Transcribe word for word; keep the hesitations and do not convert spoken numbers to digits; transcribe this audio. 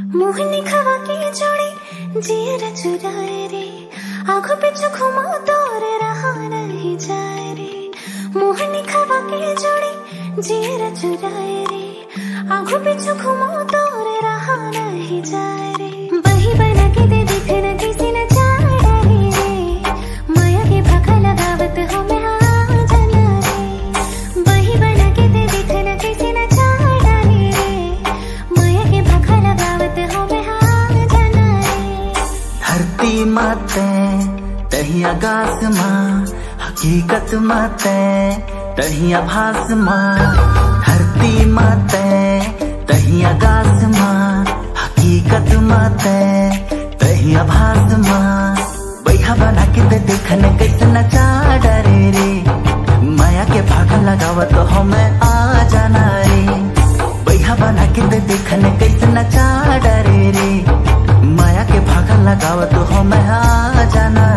मोहनी खवा की जोड़ी जियर चुराए रे, आंखों पे घुमा दौर रहा नहीं जाए रे। मोहनी खवा की जोड़ी जियर चुराए रे, आंखों पे घुमा दौर रहा नहीं जाए रे। वही बना के दे दिख न किसी न चाह रे, माया के भाखा लगावत हो मैं हाँ जाना रे। वही बना के दे दिख न किसी न चाह रे, माया के भाखा लगावत हो मैं हाँ जाना रे। धरती माते तही आकाश माँ, हकीकत माते तही आभास माँ। धरती माते तही आकाश माँ, हकीकत माते तही आभास माँ। बैठा बना के दे देखने कैसे नचा डरे रे, माया के भागा लगावत हो मैं आ जाना रे। बैठा बना के दे देखने कैसे नचा डरे रे, माया के भागा लगावत हो मैं आ जाना